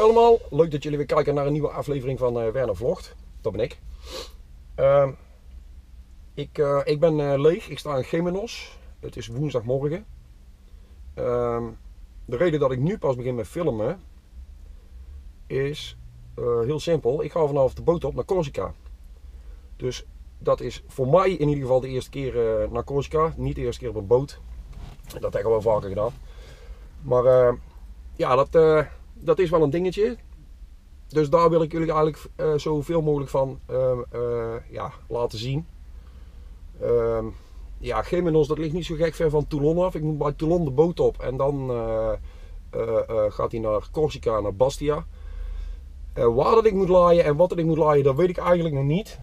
allemaal, leuk dat jullie weer kijken naar een nieuwe aflevering van Werner Vlogt. Dat ben ik. Ik ben leeg, ik sta in Gemenos. Het is woensdagmorgen. De reden dat ik nu pas begin met filmen is heel simpel. Ik ga vanaf de boot op naar Corsica. Dus dat is voor mij in ieder geval de eerste keer naar Corsica. Niet de eerste keer op een boot. Dat heb ik al wel vaker gedaan. Maar ja, dat is wel een dingetje. Dus daar wil ik jullie eigenlijk zoveel mogelijk van ja, laten zien. Ja, Gemenos, dat ligt niet zo gek ver van Toulon af. Ik moet bij Toulon de boot op en dan gaat hij naar Corsica, naar Bastia. Waar dat ik moet laaien en wat dat ik moet laaien, dat weet ik eigenlijk nog niet.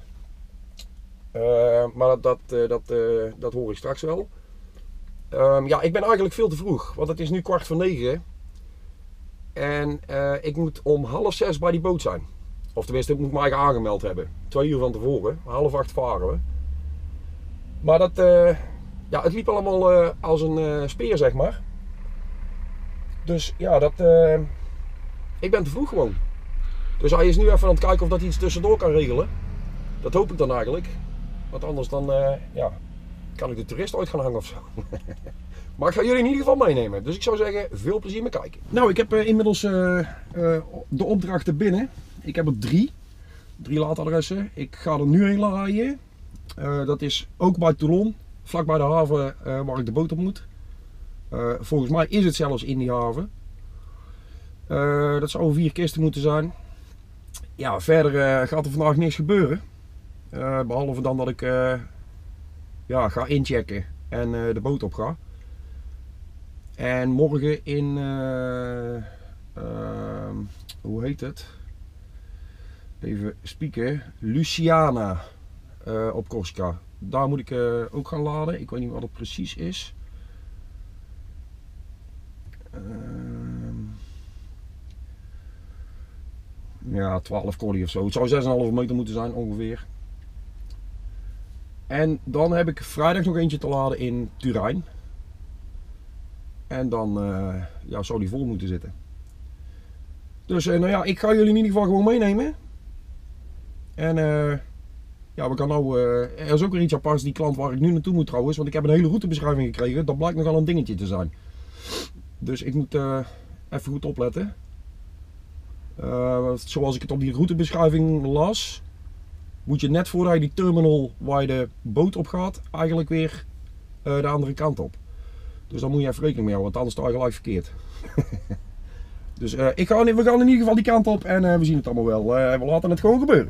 Maar dat hoor ik straks wel. Ja, ik ben eigenlijk veel te vroeg, want het is nu 9:15. En ik moet om 5:30 bij die boot zijn. Of tenminste, ik moet me eigen aangemeld hebben. 2 uur van tevoren. 7:30 varen we. Maar ja, het liep allemaal als een speer, zeg maar. Dus ja, ik ben te vroeg gewoon. Dus hij is nu even aan het kijken of dat hij iets tussendoor kan regelen. Dat hoop ik dan eigenlijk. Want anders dan ja, kan ik de toerist uit gaan hangen of zo. Maar ik ga jullie in ieder geval meenemen. Dus ik zou zeggen, veel plezier met kijken. Nou, ik heb inmiddels de opdrachten binnen. Ik heb er 3 laadadressen. Ik ga er nu heen laaien. Dat is ook bij Toulon, vlak bij de haven waar ik de boot op moet. Volgens mij is het zelfs in die haven. Dat zou 4 kisten moeten zijn. Ja, verder gaat er vandaag niks gebeuren. Behalve dan dat ik ja, ga inchecken en de boot op ga. En morgen in, hoe heet het? Even spieken, Luciana op Corsica. Daar moet ik ook gaan laden. Ik weet niet wat het precies is. Ja, 12 collie of zo. Het zou 6,5 meter moeten zijn ongeveer. En dan heb ik vrijdag nog eentje te laden in Turijn. En dan ja, zou die vol moeten zitten. Dus nou ja, ik ga jullie in ieder geval gewoon meenemen. En ja, we gaan nou, er is ook weer iets aparts, die klant waar ik nu naartoe moet trouwens. Want ik heb een hele routebeschrijving gekregen. Dat blijkt nogal een dingetje te zijn. Dus ik moet even goed opletten. Zoals ik het op die routebeschrijving las, moet je net voordat je die terminal waar je de boot op gaat, eigenlijk weer de andere kant op. Dus daar moet je even rekening mee houden, want anders sta je gelijk verkeerd. Dus we gaan in ieder geval die kant op en we zien het allemaal wel. We laten het gewoon gebeuren.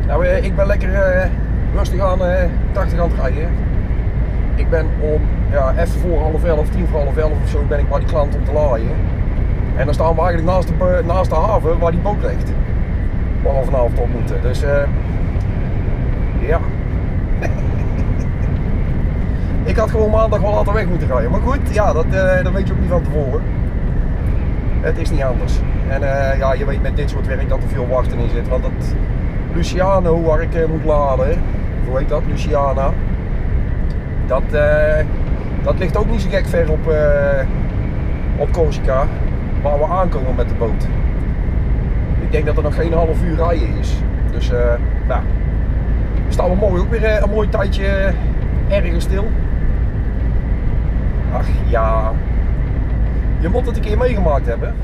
Nou, ik ben lekker rustig aan 80 aan het rijden. Ik ben om even voor 10:30, 10:30 of zo ben ik bij die klant om te laaien. En dan staan we eigenlijk naast de haven waar die boot ligt. Waar we vanavond op moeten. Dus ja. Ik had gewoon maandag wel later weg moeten rijden. Maar goed, ja, dat weet je ook niet van tevoren. Het is niet anders. En ja, je weet met dit soort werk dat er veel wachten in zit. Want dat Luciano waar ik moet laden, hoe heet dat? Luciana. Dat ligt ook niet zo gek ver op Corsica, waar we aankomen met de boot. Ik denk dat er nog geen half uur rijden is. Dus nou, staan we morgen ook weer een mooi tijdje ergens stil. Ach ja, je moet het een keer meegemaakt hebben.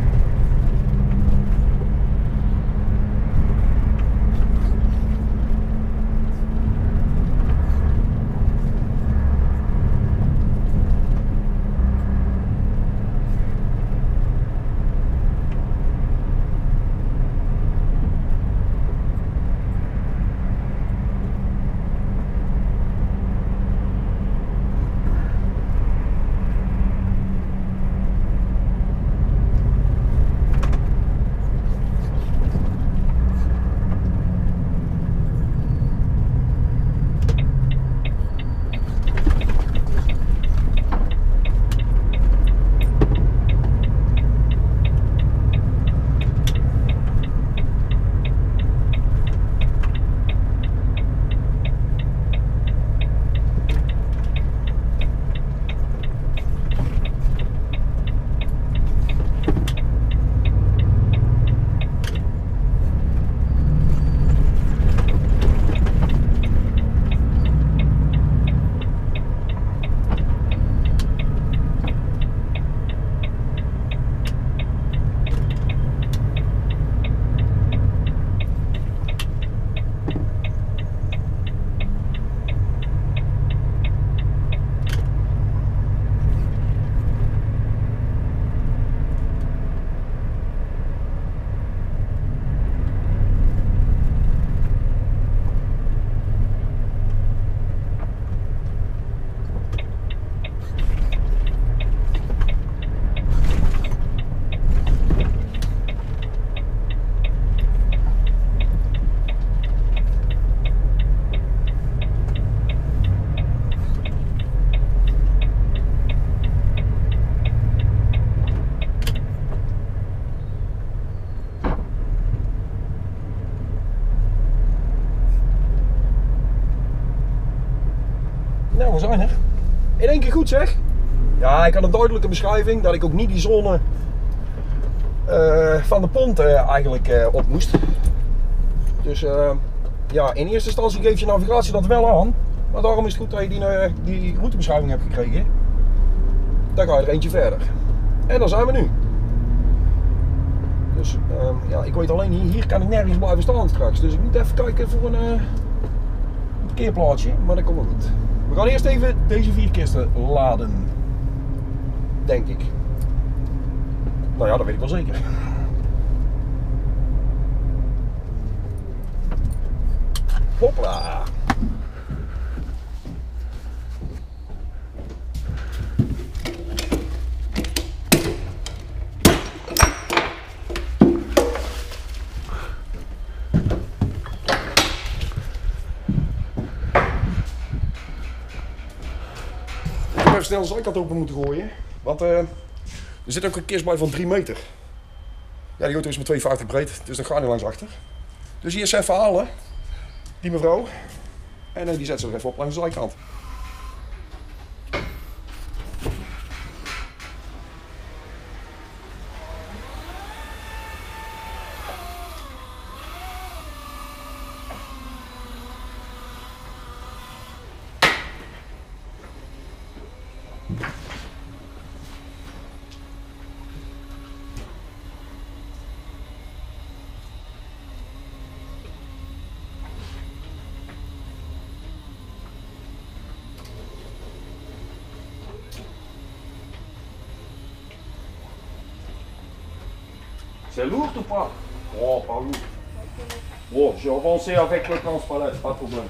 Nou, we zijn er. In één keer goed zeg. Ja, ik had een duidelijke beschrijving dat ik ook niet die zone van de pont eigenlijk op moest. Dus ja, in eerste instantie geeft je navigatie dat wel aan. Maar daarom is het goed dat je die routebeschrijving hebt gekregen. Dan ga je er eentje verder. En daar zijn we nu. Dus ja, ik weet alleen hier kan ik nergens blijven staan straks. Dus ik moet even kijken voor een parkeerplaatsje. Maar dat komt wel goed. We gaan eerst even deze 4 kisten laden. Denk ik. Nou ja, dat weet ik wel zeker. Hopla! Even snel de zijkant open moeten gooien. Want er zit ook een kist bij van 3 meter. Ja, die auto is maar 2,50 breed, dus dan ga je niet langs achter. Dus hier is even halen, die mevrouw. En die zet ze er even op langs de zijkant. C'est lourd ou pas? Oh, pas lourd. Bon, je vais avancer avec le transpalette, pas de problème.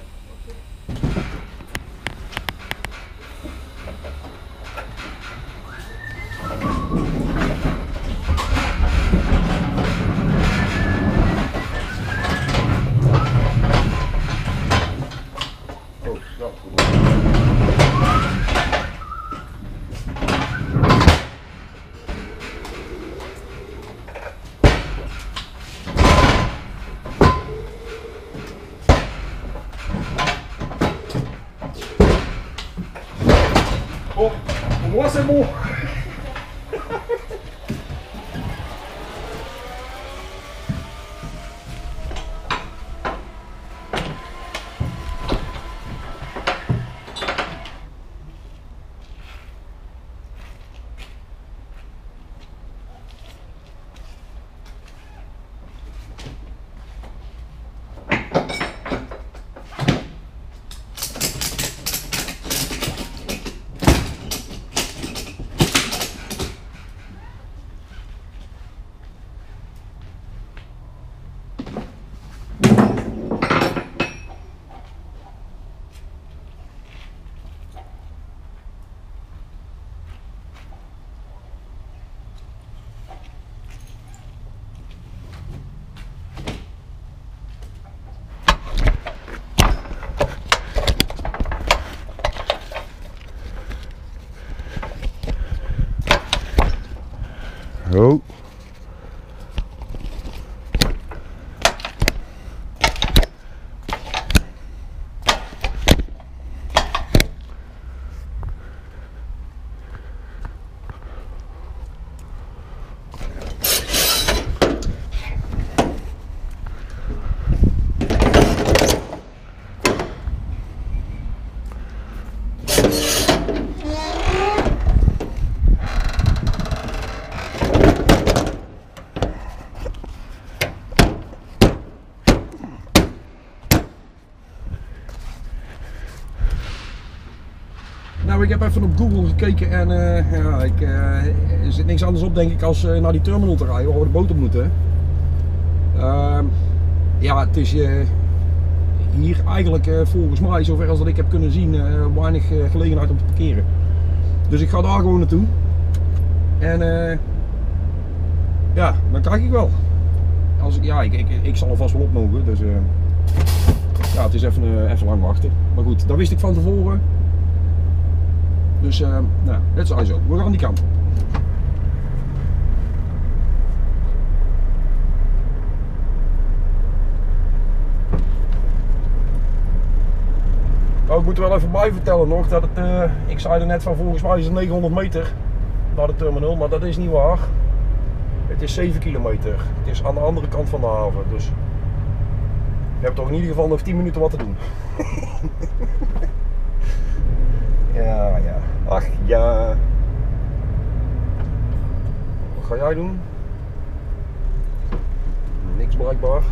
Oh, ja, goed. Bon, pour moi c'est bon. Oh. Nou, ik heb even op Google gekeken en ja, er zit niks anders op denk ik als naar die terminal te rijden waar we de boot op moeten. Ja, het is hier eigenlijk volgens mij, zover als dat ik heb kunnen zien, weinig gelegenheid om te parkeren. Dus ik ga daar gewoon naartoe. En ja, dan kijk ik wel. Ja, ik zal er vast wel op mogen, dus ja, het is even lang wachten. Maar goed, dat wist ik van tevoren. Dus nou, het is zo. We gaan die kant op. Nou, ik moet er wel even bij vertellen nog dat het, ik zei er net van volgens mij is het 900 meter naar de terminal, maar dat is niet waar. Het is 7 kilometer. Het is aan de andere kant van de haven, dus je hebt toch in ieder geval nog 10 minuten wat te doen. Ja, ja. Ach ja. Wat ga jij doen? Niks blijkbaar.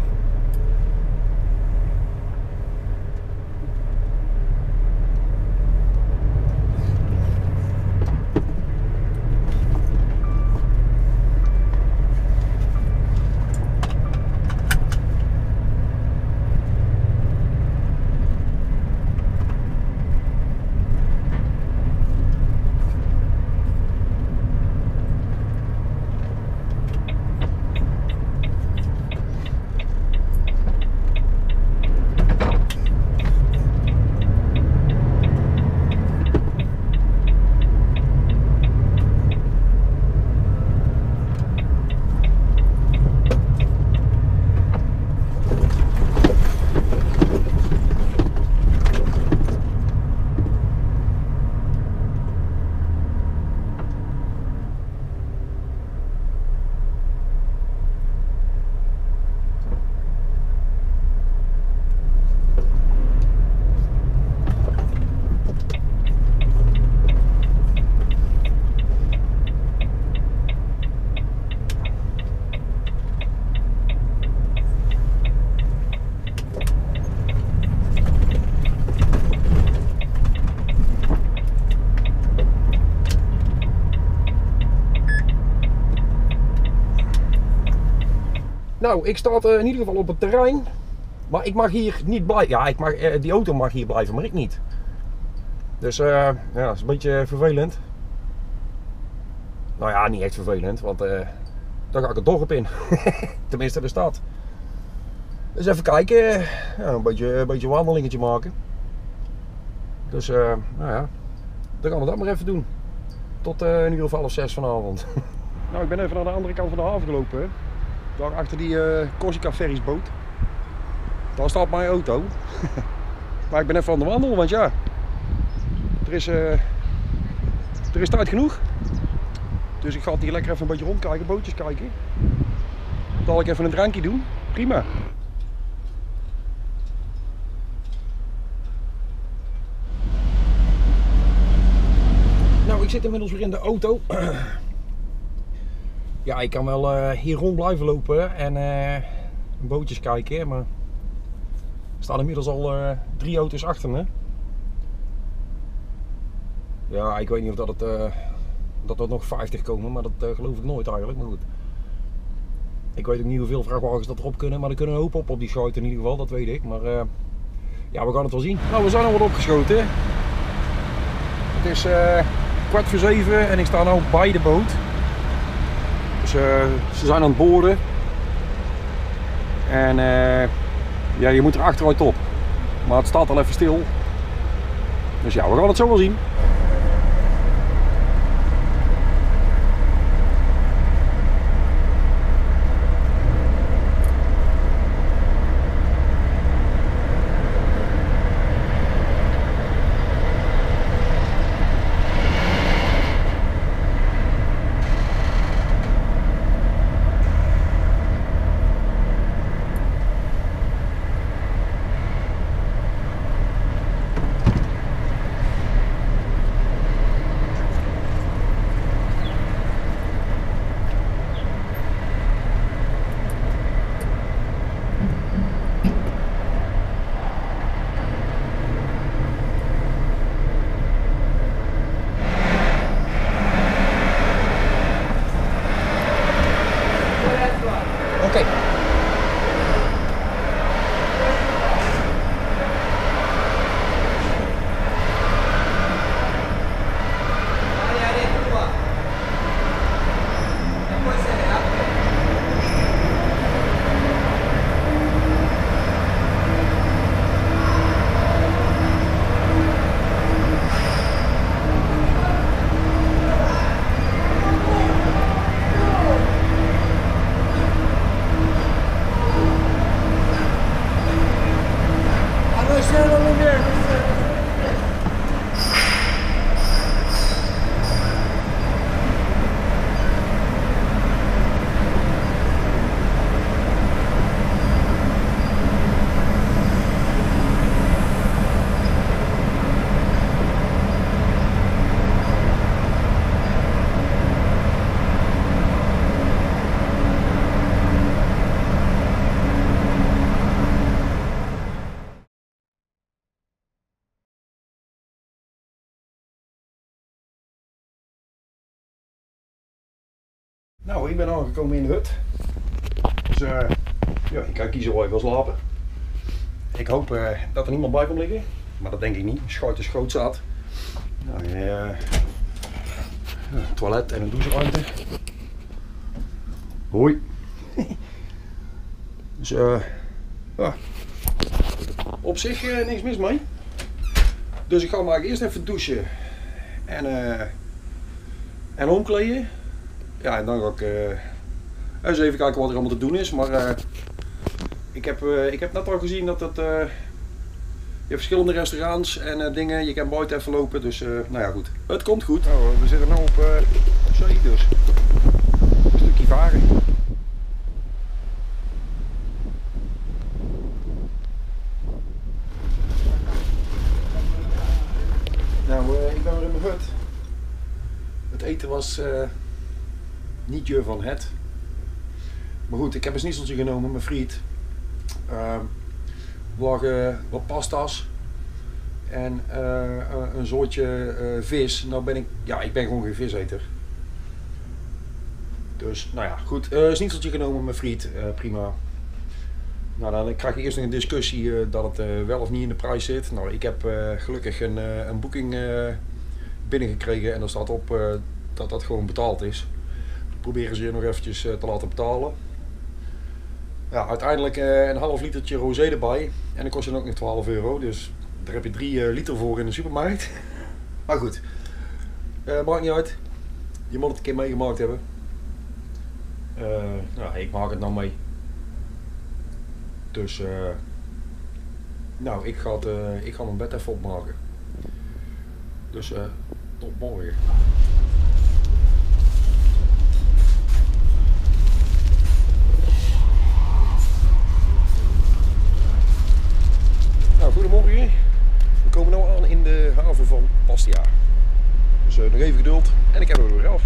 Nou, ik sta in ieder geval op het terrein. Maar ik mag hier niet blijven. Ja, die auto mag hier blijven, maar ik niet. Dus ja, dat is een beetje vervelend. Nou ja, niet echt vervelend, want dan ga ik het dorp in. Tenminste de stad. Dus even kijken, ja, een beetje een wandelingetje maken. Dus nou ja, dan gaan we dat maar even doen. Tot een uur of 5:30 vanavond. Nou, ik ben even naar de andere kant van de haven gelopen. Hè. Daar achter die Corsica ferriesboot. Daar staat mijn auto. Maar ik ben even aan de wandel, want ja, er is tijd genoeg. Dus ik ga hier lekker even een beetje rondkijken, bootjes kijken. Zal ik even een drankje doen? Prima. Nou, ik zit inmiddels weer in de auto. Ja, ik kan wel hier rond blijven lopen en bootjes kijken, maar er staan inmiddels al 3 auto's achter me. Ja, ik weet niet of dat er nog 50 komen, maar dat geloof ik nooit eigenlijk, maar goed. Ik weet ook niet hoeveel vrachtwagens dat erop kunnen, maar er kunnen een hoop op die schuit in ieder geval, dat weet ik. Maar ja, we gaan het wel zien. Nou, we zijn al wat opgeschoten. Het is 6:15 en ik sta nu bij de boot. Dus ze zijn aan het boorden. En ja, je moet er achteruit op. Maar het staat al even stil. Dus ja, we gaan het zo wel zien. Oké. Nou, ik ben aangekomen in de hut. Dus ja, ik kan kiezen waar ik wil slapen. Ik hoop dat er niemand bij komt liggen, maar dat denk ik niet. Schuit is groot zat. Nou, een toilet en een doucheruimte. Hoi. Dus ja, op zich niks mis mee. Dus ik ga maar eerst even douchen en omkleden. Ja, en dan ga ik eens even kijken wat er allemaal te doen is. Maar ik heb net al gezien dat je hebt verschillende restaurants en dingen. Je kan buiten even lopen, dus nou ja, goed. Het komt goed. Nou, we zitten nu op zee, dus een stukje varen. Nou, ik ben weer in mijn hut. Het eten was niet je van het. Maar goed, ik heb een snieseltje genomen met friet. Er lagen wat pasta's. En een soortje vis. Nou ben ik ben gewoon geen viseter. Dus, nou ja, goed. Snieseltje genomen met friet. Prima. Nou, dan krijg je eerst nog een discussie dat het wel of niet in de prijs zit. Nou, ik heb gelukkig een boeking binnengekregen en er staat op dat dat gewoon betaald is. Proberen ze je nog eventjes te laten betalen. Ja, uiteindelijk een half litertje rosé erbij en dan kost je dan ook nog 12 euro. Dus daar heb je 3 liter voor in de supermarkt. Maar goed, maakt niet uit. Je moet het een keer meegemaakt hebben. Nou, ik maak het nou mee. Dus nou, ik ga mijn bed even opmaken. Dus tot morgen. Nou, goedemorgen. We komen nu aan in de haven van Bastia. Dus nog even geduld en ik heb er weer af.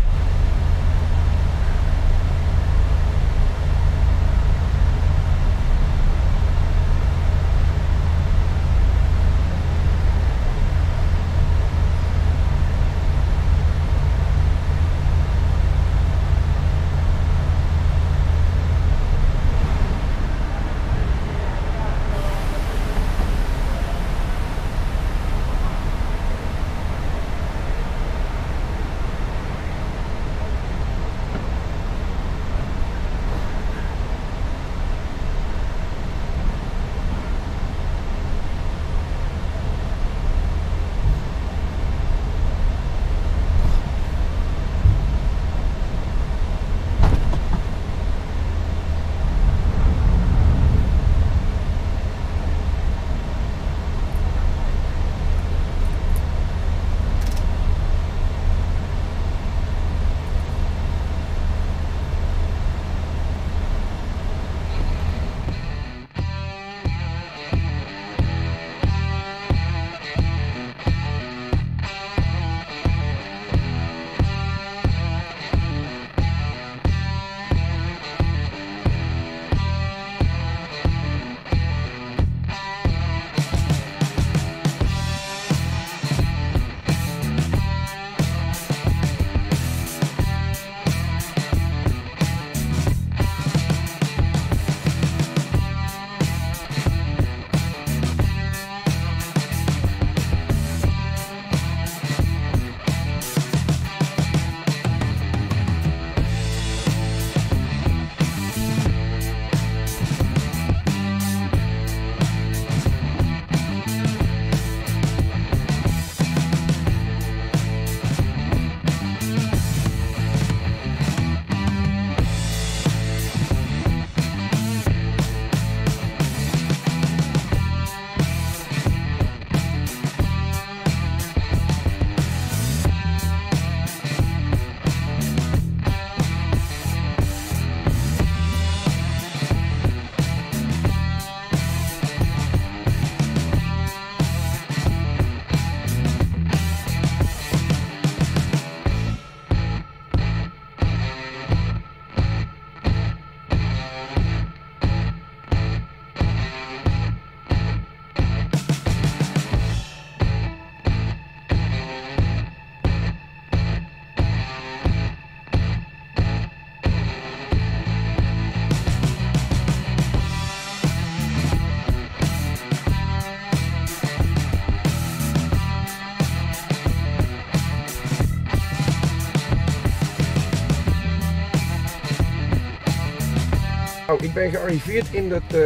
Nou, ik ben gearriveerd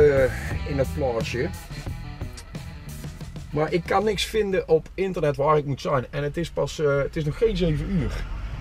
in dat plaatsje. Maar ik kan niks vinden op internet waar ik moet zijn. En het is het is nog geen 7 uur.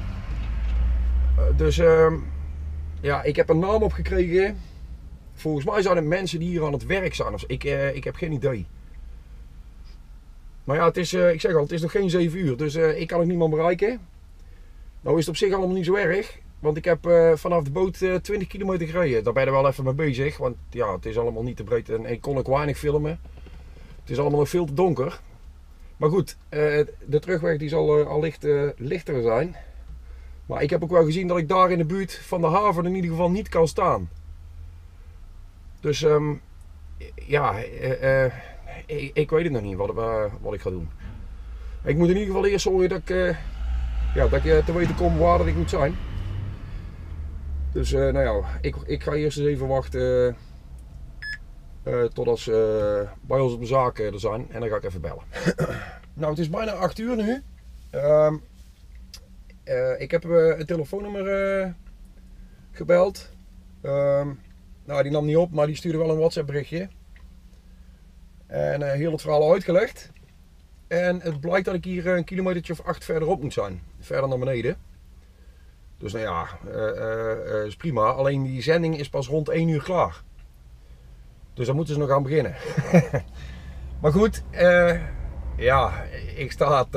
Dus ja, ik heb een naam opgekregen. Volgens mij zijn het mensen die hier aan het werk zijn. Ik heb geen idee. Maar ja, het is, ik zeg al, het is nog geen 7 uur. Dus ik kan ook niemand bereiken. Nou is het op zich allemaal niet zo erg. Want ik heb vanaf de boot 20 kilometer gereden. Daar ben je er wel even mee bezig. Want ja, het is allemaal niet te breed. En ik kon ook weinig filmen. Het is allemaal nog veel te donker. Maar goed, de terugweg die zal al lichter zijn. Maar ik heb ook wel gezien dat ik daar in de buurt van de haven in ieder geval niet kan staan. Dus ja, ik weet het nog niet wat ik ga doen. Ik moet in ieder geval eerst zorgen dat ik te weten kom waar dat ik moet zijn. Dus nou ja, ik ga eerst eens even wachten Totdat ze bij ons op de zaak er zijn. En dan ga ik even bellen. Nou, het is bijna 8 uur nu. Ik heb een telefoonnummer gebeld. Nou, die nam niet op, maar die stuurde wel een WhatsApp berichtje. En heel het verhaal uitgelegd. En het blijkt dat ik hier een kilometertje of 8 verderop moet zijn. Verder naar beneden. Dus nou ja, is prima. Alleen die zending is pas rond 1 uur klaar. Dus dan moeten ze nog aan beginnen. Maar goed, ja, ik sta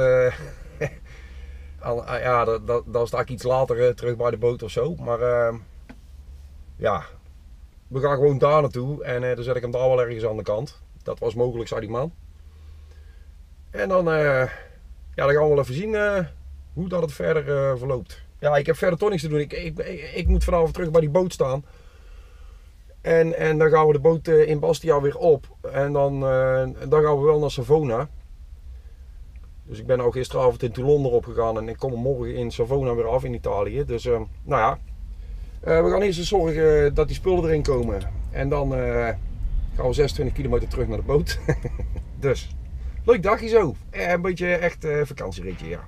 dan sta ik iets later terug bij de boot of zo. Maar ja, we gaan gewoon daar naartoe. En dan zet ik hem daar wel ergens aan de kant. Dat was mogelijk, zei die man. En dan, ja, dan gaan we wel even zien hoe dat het verder verloopt. Ja, ik heb verder toch niks te doen. Ik moet vanavond terug bij die boot staan. En dan gaan we de boot in Bastia weer op. En dan gaan we wel naar Savona. Dus ik ben al gisteravond in Toulon erop gegaan. En ik kom morgen in Savona weer af in Italië. Dus nou ja, we gaan eerst eens zorgen dat die spullen erin komen. En dan gaan we 26 kilometer terug naar de boot. Dus, leuk dagje zo. Een beetje echt vakantieritje, ja.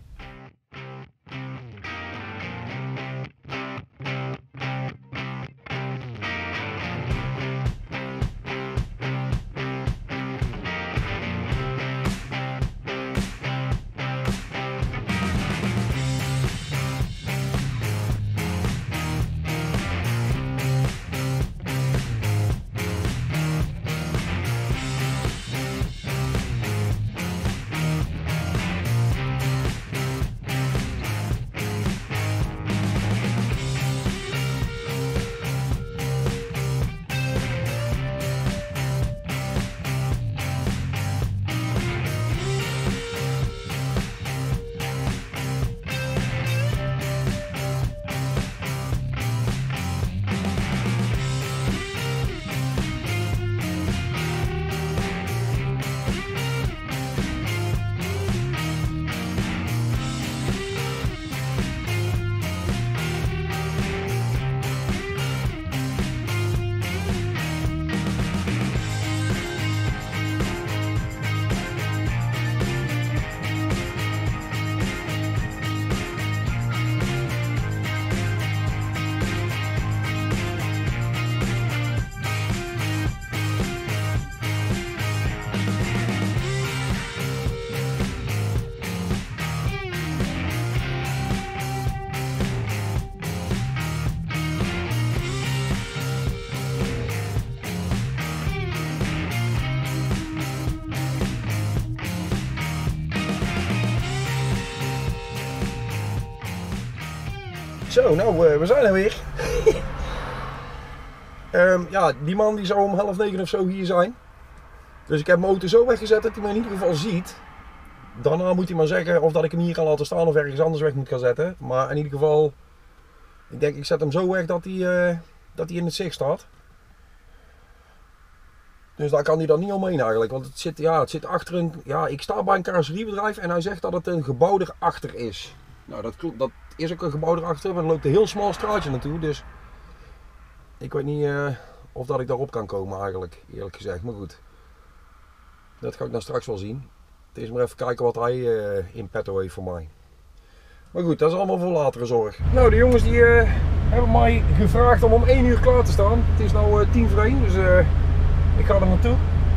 Zo, nou, we zijn er weer. Ja, die man die zou om 8:30 of zo hier zijn. Dus ik heb mijn auto zo weggezet dat hij me in ieder geval ziet. Daarna moet hij maar zeggen of dat ik hem hier kan laten staan of ergens anders weg moet gaan zetten. Maar in ieder geval, ik denk ik zet hem zo weg dat hij in het zicht staat. Dus daar kan hij dan niet omheen eigenlijk. Want het zit achter een... Ja, ik sta bij een carrosseriebedrijf en hij zegt dat het een gebouw erachter is. Nou, dat klopt. Dat is ook een gebouw erachter. Maar er loopt een heel smal straatje naartoe. Dus ik weet niet of dat ik daarop kan komen eigenlijk. Eerlijk gezegd. Maar goed. Dat ga ik dan straks wel zien. Het is maar even kijken wat hij in petto heeft voor mij. Maar goed, dat is allemaal voor latere zorg. Nou, de jongens die hebben mij gevraagd om 1 uur klaar te staan. Het is nu 1:50, dus ik ga er naartoe.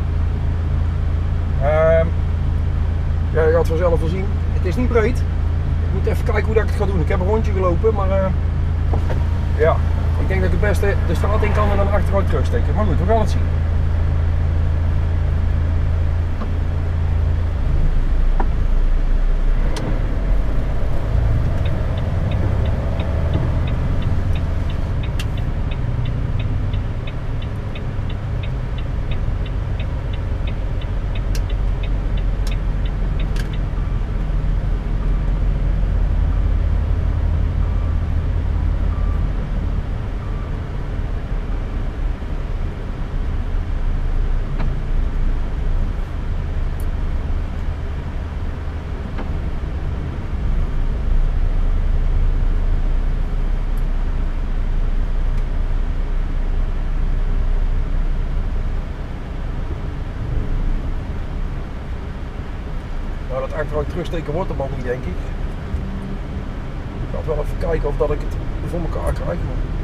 Ja, je gaat vanzelf wel zien. Het is niet breed. Ik moet even kijken hoe dat ik het ga doen. Ik heb een rondje gelopen, maar ja, ik denk dat ik het beste de straat in kan en dan achteruit terugsteken. Maar goed, we gaan het zien. terugsteken wordt hem al niet, denk ik. Ik ga wel even kijken of dat ik het voor elkaar krijg.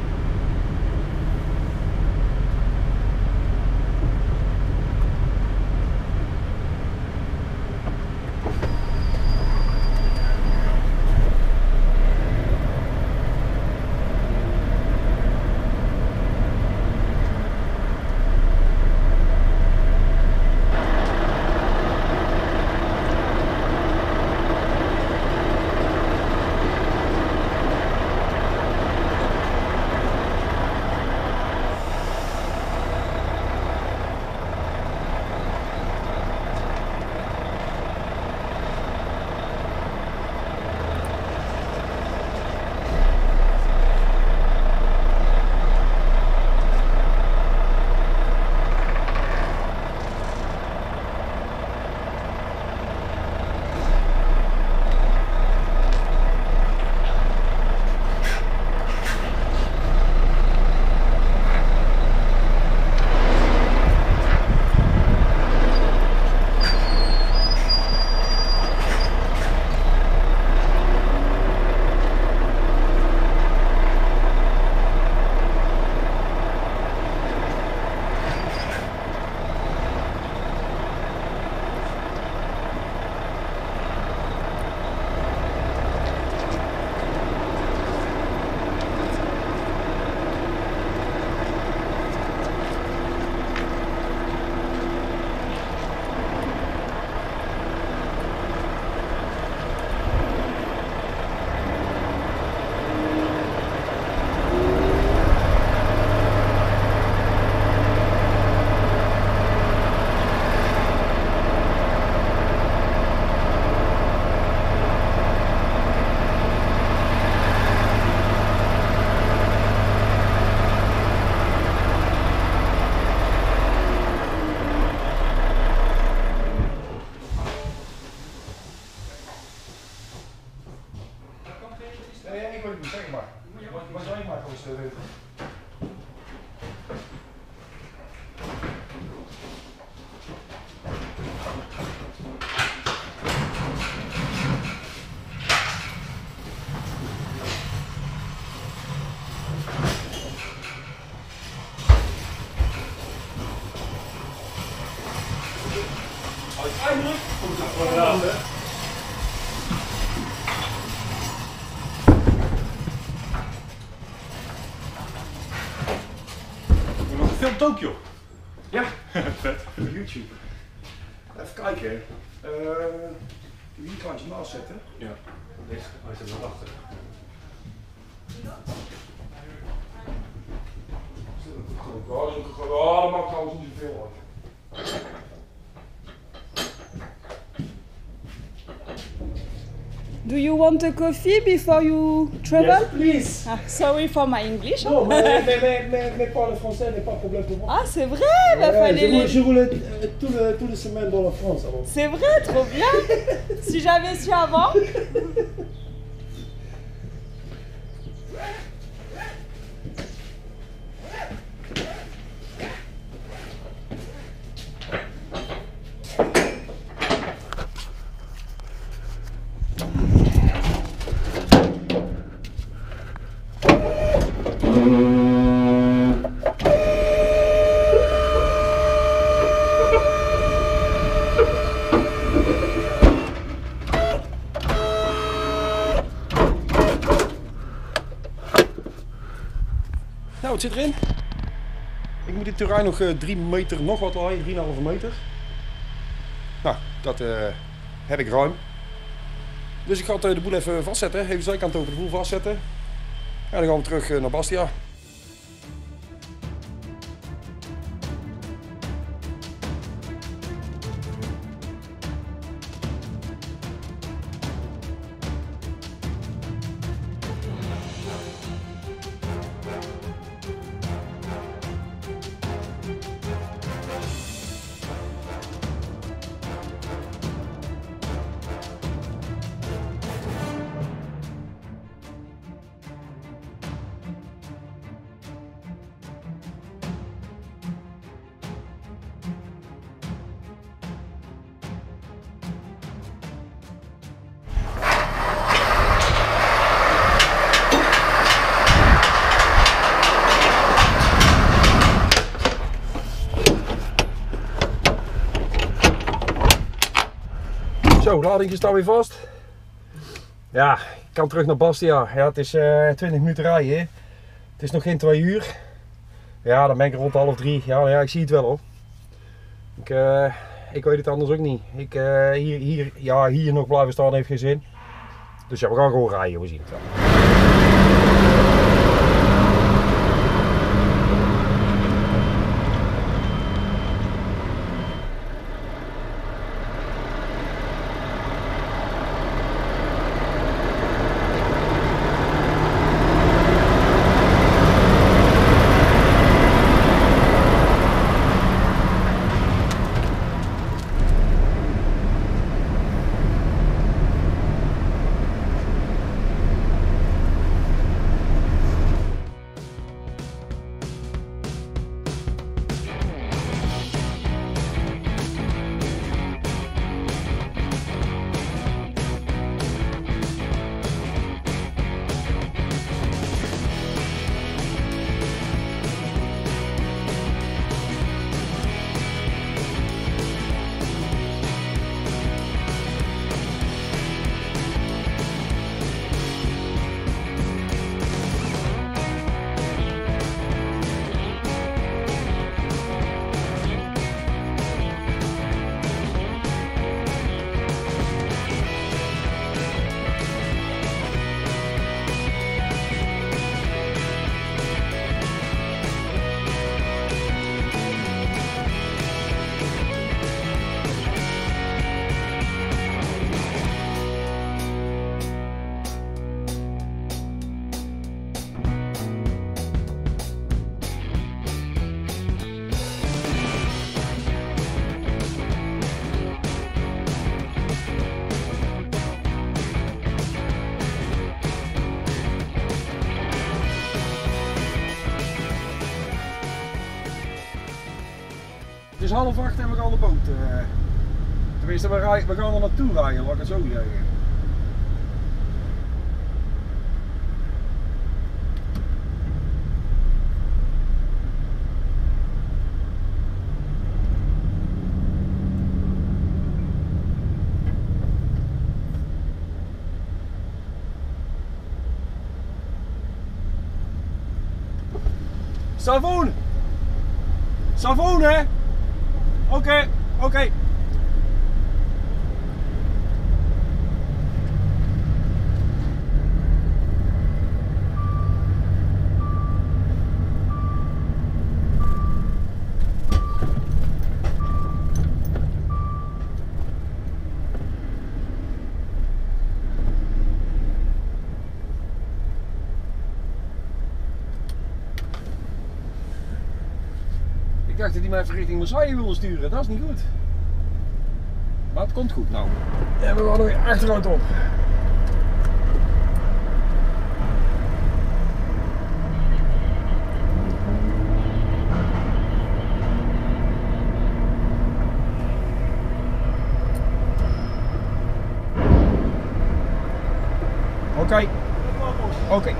Zeg maar. Wat jij maar gewoon uiteindelijk komt het gewoon aan, hè? Film Tokyo. Ja, Vet. YouTube. Even kijken. Hier kan je naast zetten. Ja. Deze, hij zit wel achter. Ja, dat maakt trouwens niet zoveel uit. Do you want a coffee before you travel? Yes, please. Ah, sorry for my English. Non, mais parle français n'est pas problème pour moi. Ah, c'est vrai, bah, fallait Je roule toutes les semaines dans la France. Alors. C'est vrai, trop bien. Si j'avais su avant. Nou, het zit erin. Ik moet dit terrein nog 3 meter nog wat rijden, 3,5 meter. Nou, dat heb ik ruim. Dus ik ga de boel even vastzetten, even de zijkant over de boel vastzetten. En dan gaan we terug naar Bastia. Zo, ladingje staat weer vast. Ja, ik kan terug naar Bastia. Ja, het is 20 minuten rijden. Het is nog geen 2 uur. Ja, dan ben ik rond 2:30. Ja, ja, ik zie het wel hoor. Ik weet het anders ook niet. Hier nog blijven staan heeft geen zin. Dus ja, we gaan gewoon rijden, we zien het wel. Het is 7:30 en we gaan de boot. Tenminste, we gaan er naartoe rijden, laat ik het zo zeggen. Savon! Savon, hè? Oké. Ik dacht dat hij mij even richting Marseille wilde sturen, dat is niet goed. Maar het komt goed nou. En we gaan er weer achteruit op. Oké.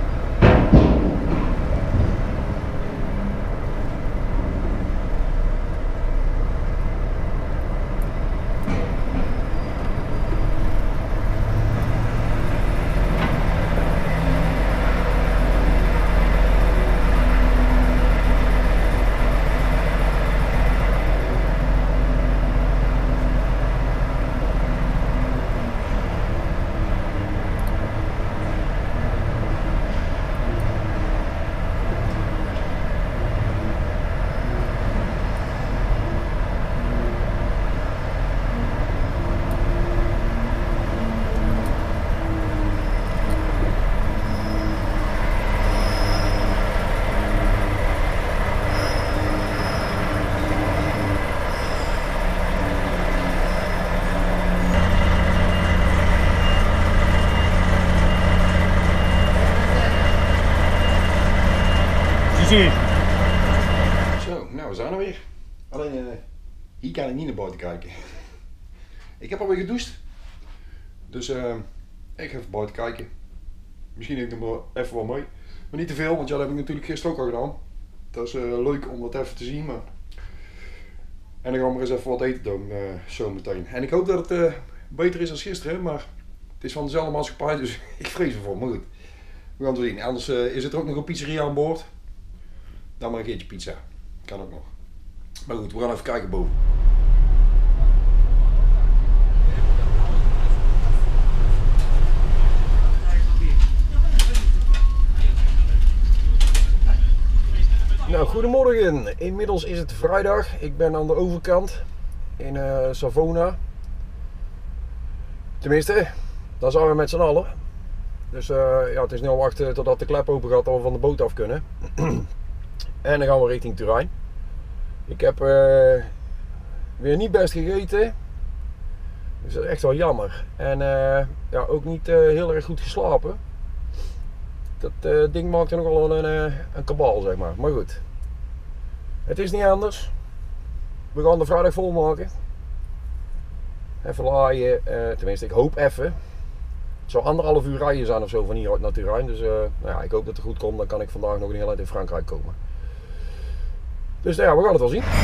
Zo, nou we zijn er weer. Alleen hier kan ik niet naar buiten kijken. Ik heb alweer gedoucht. Dus ik ga even buiten kijken. Misschien neem ik nog even wel mee. Maar niet te veel, want ja, dat heb ik natuurlijk gisteren ook al gedaan. Dat is leuk om dat even te zien. Maar... En dan gaan we eens even wat eten doen zo meteen. En ik hoop dat het beter is dan gisteren, maar het is van dezelfde maatschappij, dus ik vrees ervoor. Maar goed, we gaan het zien. Anders is er ook nog een pizzeria aan boord. Dan maar een keertje pizza. Kan ook nog. Maar goed, we gaan even kijken boven. Nou, goedemorgen. Inmiddels is het vrijdag. Ik ben aan de overkant in Savona. Tenminste, daar zijn we met z'n allen. Dus ja, het is nu al wachten totdat de klep open gaat dat we van de boot af kunnen. En dan gaan we richting Turijn. Ik heb weer niet best gegeten. Dus dat is echt wel jammer. En ja, ook niet heel erg goed geslapen. Dat ding maakte nogal een kabaal, zeg maar. Maar goed. Het is niet anders. We gaan de vrijdag volmaken. Even laaien. Tenminste, ik hoop even. Het zou 1,5 uur rijden zijn of zo van hieruit naar Turijn. Dus nou ja, ik hoop dat het goed komt. Dan kan ik vandaag nog een heel eind in Frankrijk komen. Dus ja, we gaan het wel zien.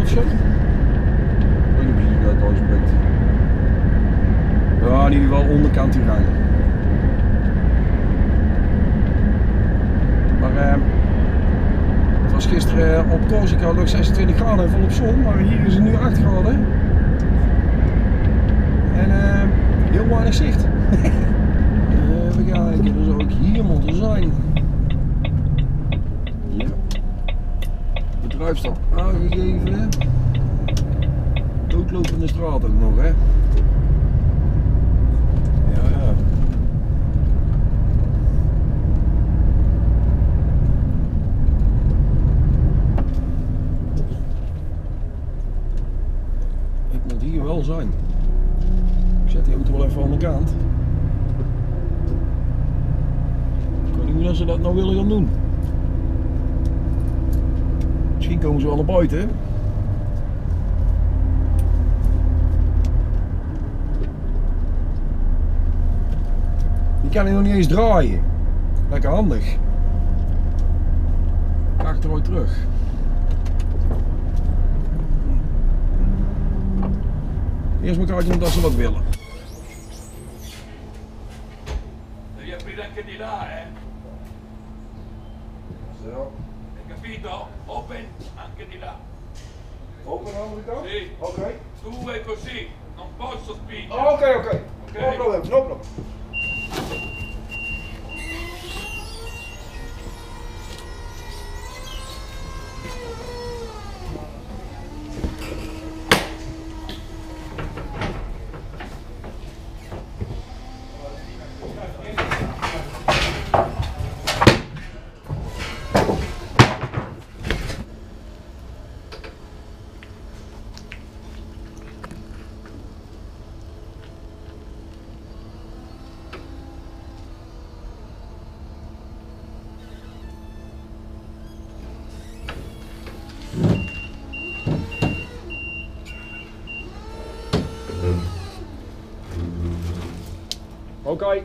fietsen. Ik weet niet precies hoe dat uitspreekt. Ja, in ieder geval onderkant Tiraan. Maar het was gisteren op Corsica nog 26 graden en volop zon, maar hier is het nu 8 graden. En heel weinig zicht. Even kijken, dat zou ook hier moeten zijn. Ja. Bedrijfsstad aangegeven. Doodlopende straat ook nog, hè. Ja. Ik moet hier wel zijn. Ik zet die auto wel even aan de kant. Ik weet niet hoe dat ze dat nou willen gaan doen. Misschien komen ze wel naar buiten. Die kan hij nog niet eens draaien. Lekker handig. Achteruit terug. Eerst maar kijken omdat ze wat willen. Devi aprire anche di là, Zo. Hai capito? Open anche di là. Open aan de andere kant? Sì. Oké. Due così, non posso spingere. Oké. No problem, no problem. Oké.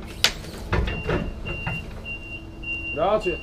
Grazie.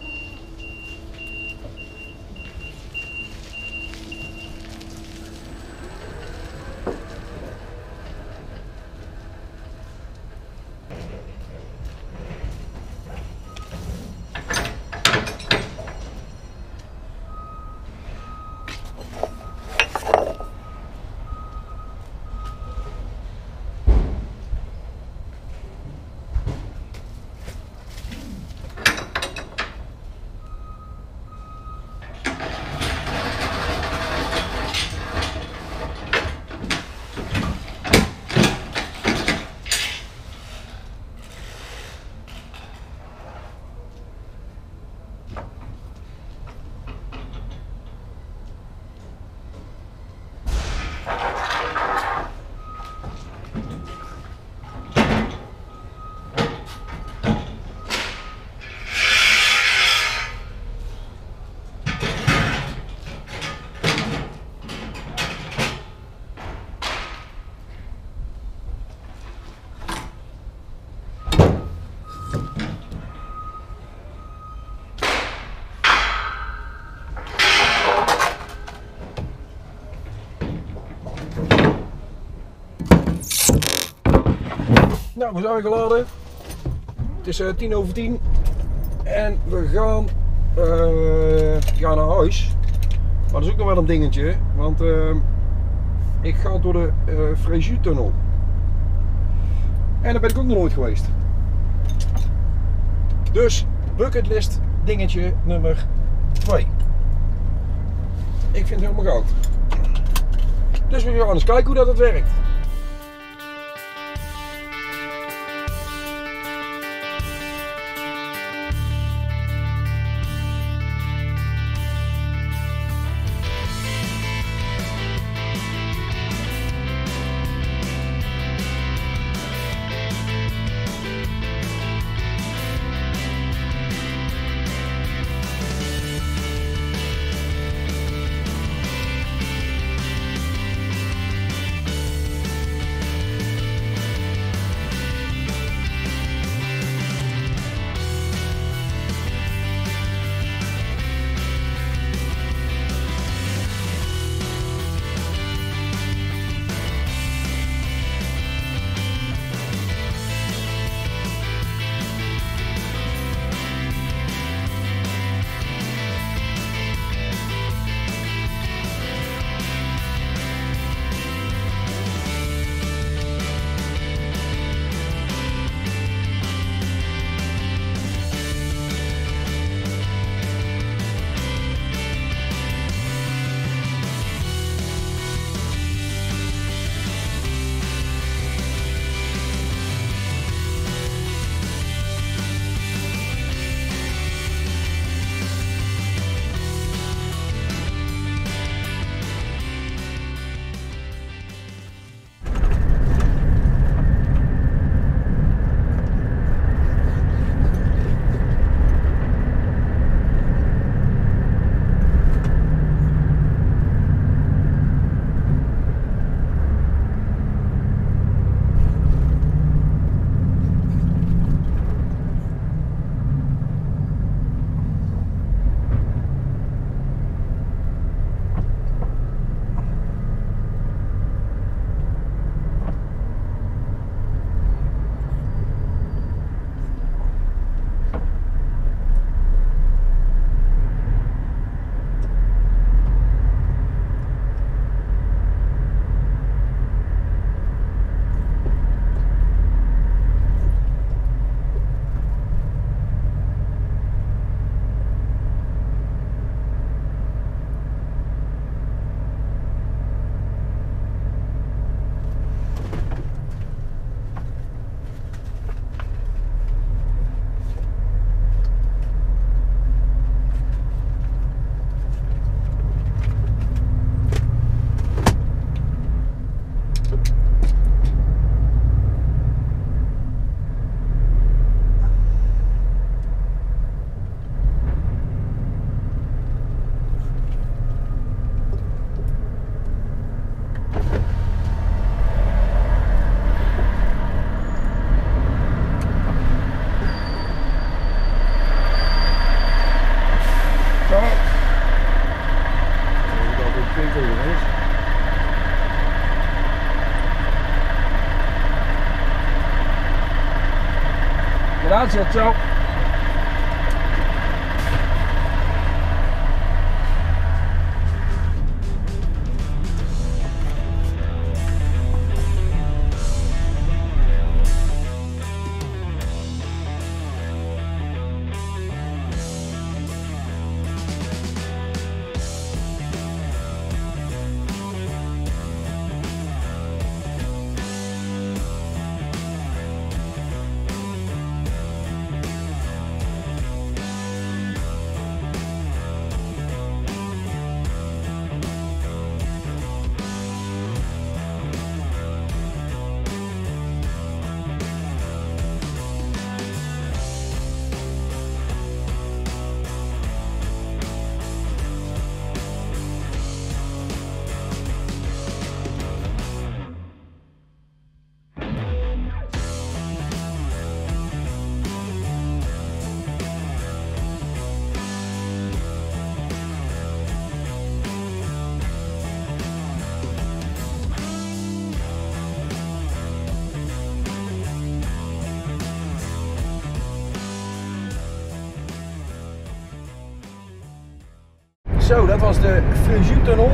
Nou, we zijn geladen. Het is 10:10 en we gaan naar huis. Maar dat is ook nog wel een dingetje, want ik ga door de Fréjus-tunnel. En daar ben ik ook nog nooit geweest. Dus bucketlist dingetje nummer 2. Ik vind het helemaal goud. Dus we gaan eens kijken hoe dat werkt. Klinkt even eens. Grazie, ciao. Zo, dat was de Fréjus-tunnel.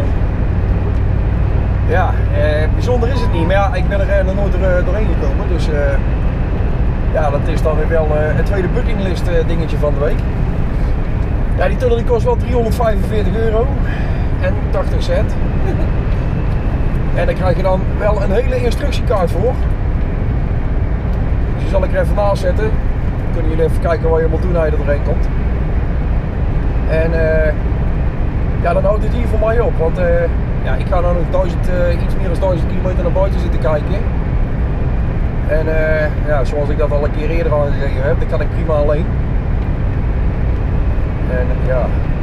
Ja, bijzonder is het niet, maar ja, ik ben er nog nooit doorheen gekomen. Dus ja, dat is dan weer wel het tweede bucketlist dingetje van de week. Ja, die tunnel die kost wel €345 en 80 cent. En daar krijg je dan wel een hele instructiekaart voor. Dus die zal ik er even naast zetten. Dan kunnen jullie even kijken wat je moet doen als je er doorheen komt. En ja, dan houdt het hier voor mij op, want ja, ik ga nou nog iets meer dan 1000 kilometer naar buiten zitten kijken. En ja, zoals ik dat al een keer eerder aangegeven heb, dan kan ik prima alleen. En ja,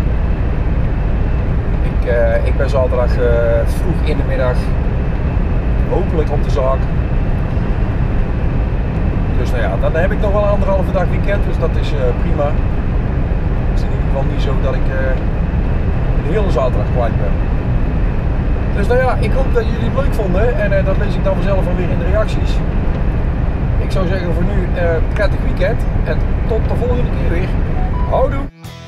ik ben zaterdag vroeg in de middag hopelijk op de zaak. Dus nou ja, dan heb ik nog wel anderhalve dag weekend, dus dat is prima. Het is in ieder geval niet zo dat ik de hele zaterdag kwijt ben. Dus nou ja, ik hoop dat jullie het leuk vonden en dat lees ik dan vanzelf alweer in de reacties. Ik zou zeggen voor nu prettig weekend en tot de volgende keer weer. Houdoe!